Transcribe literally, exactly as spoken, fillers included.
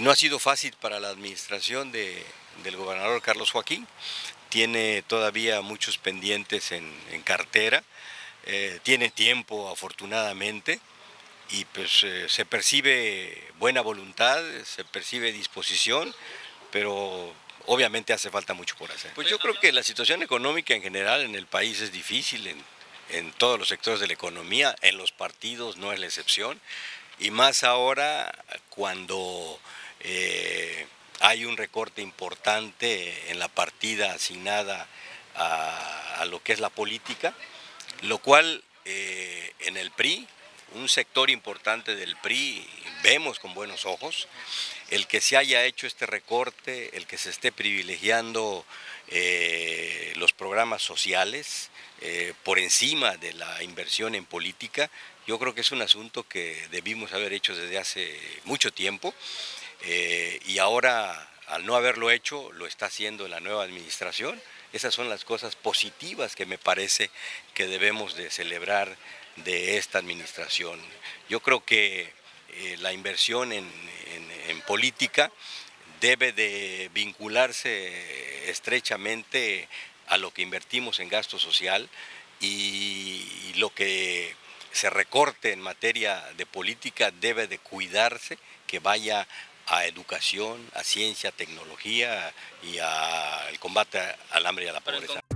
no ha sido fácil para la administración de, del gobernador Carlos Joaquín, tiene todavía muchos pendientes en, en cartera, eh, tiene tiempo afortunadamente y pues eh, se percibe buena voluntad, se percibe disposición, pero obviamente hace falta mucho por hacer. Pues yo creo que la situación económica en general en el país es difícil, en, en todos los sectores de la economía, en los partidos no es la excepción, y más ahora cuando eh, hay un recorte importante en la partida asignada a, a lo que es la política, lo cual eh, en el P R I, un sector importante del P R I, vemos con buenos ojos el que se haya hecho este recorte, el que se esté privilegiando eh, los programas sociales eh, por encima de la inversión en política. Yo creo que es un asunto que debimos haber hecho desde hace mucho tiempo eh, y ahora, al no haberlo hecho, lo está haciendo la nueva administración. Esas son las cosas positivas que me parece que debemos de celebrar de esta administración. Yo creo que eh, la inversión en, en, en política debe de vincularse estrechamente a lo que invertimos en gasto social y, y lo que se recorte en materia de política debe de cuidarse que vaya a educación, a ciencia, tecnología y al combate al hambre y a la pobreza.